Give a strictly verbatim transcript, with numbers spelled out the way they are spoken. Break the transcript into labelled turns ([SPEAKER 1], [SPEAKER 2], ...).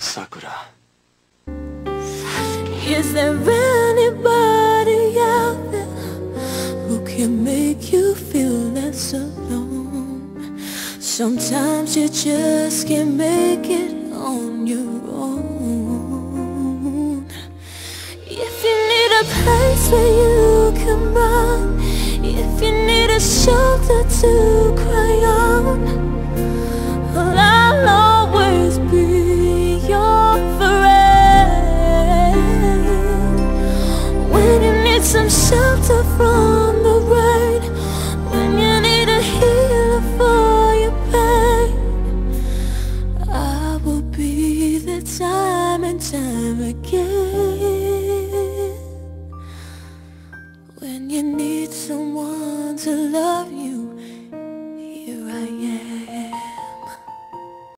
[SPEAKER 1] Sakura.
[SPEAKER 2] Is there anybody out there who can make you feel less alone? Sometimes you just can't make it on your own. If you need a place where you can run, if you need a shoulder to cry on, well, I'll always be your friend. When you need some shelter from the rain, when you need a healer for your pain, I will be there time and time again.